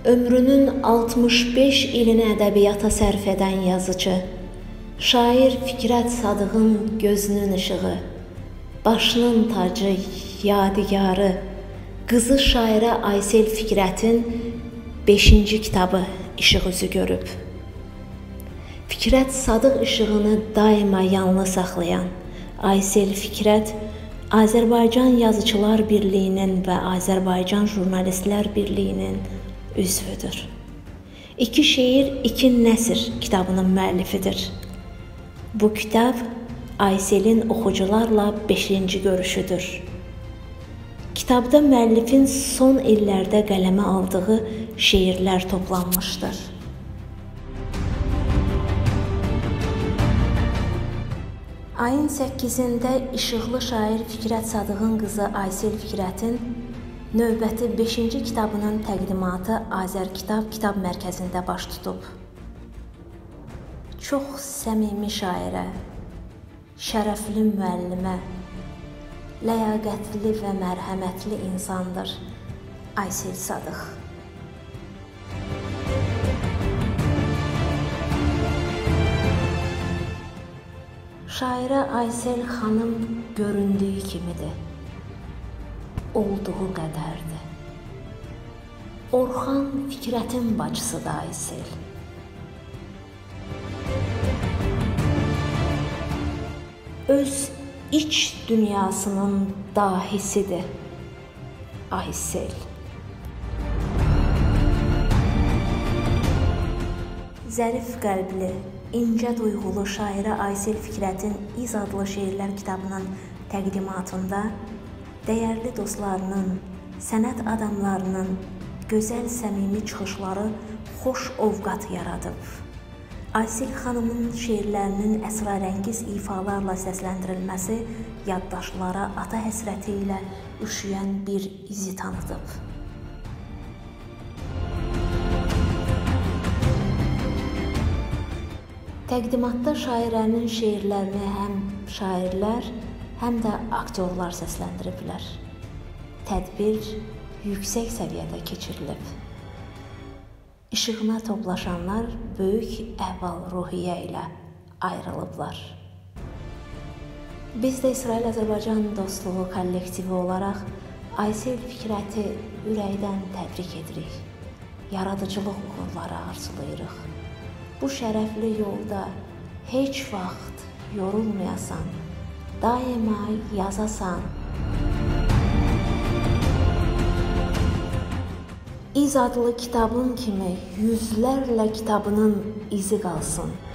ömrünün 65 ilini ədəbiyyata sərf edən yazıcı, şair Fikrət Sadıqın gözünün işığı, başının tacı, yadigarı, qızı şairə Aysel Fikrətin 5-ci kitabı işıq üzü görüb. Fikrət Sadıq işığını daima yanlı saxlayan Aysel Fikrət, Azərbaycan Yazıçılar Birliyinin və Azərbaycan Jurnalistlər Birliyinin üzvüdür. İki şeir, iki nəsr kitabının müəllifidir. Bu kitab Ayselin oxucularla 5-ci görüşüdür. Kitabda müəllifin son illərdə qələmə aldığı şeirlər toplanmışdır. Ayın 8-də işıqlı şair Fikrət Sadıqın qızı Aysel Fikrətin növbəti 5-ci kitabının təqdimatı Azərkitab Kitab Mərkəzində baş tutub. Çox səmimi şairə, şərəfli müəllimə, ləyaqətli və mərhəmətli insandır Aysel Sadıq. Şairə Aysel xanım göründüyü kimidir, olduğu qədərdir. Orxan Fikrətin bacısıdır Aysel. Öz iç dünyasının dahisidir Aysel. Zərif qəlbli, incə duyğulu şairə Aysel Fikrətin İz adlı şeirlər kitabının təqdimatında dəyərli dostlarının, sənət adamlarının gözəl səmimi çıxışları xoş ovqat yaradıb. Aysel xanımın şeirlərinin əsrarəngiz ifalarla səsləndirilməsi yaddaşlara ata həsrəti ilə üşüyən bir izi tanıdıb. Təqdimatda şairənin şeirlərini həm şairlər, həm də aktyorlar səsləndiriblər. Tədbir yüksək səviyyədə keçirilib. İşığına toplaşanlar böyük əhval-ruhiyyə ilə ayrılıblar. Biz də İsrail-Azərbaycan dostluğu kollektivi olaraq Aysel Fikrəti ürəkdən təbrik edirik. Yaradıcılıq uğurları arzulayırıq. Bu şərəfli yolda heç vaxt yorulmayasan, daima yazasan. İz adlı kitabın kimi yüzlərlə kitabının izi qalsın.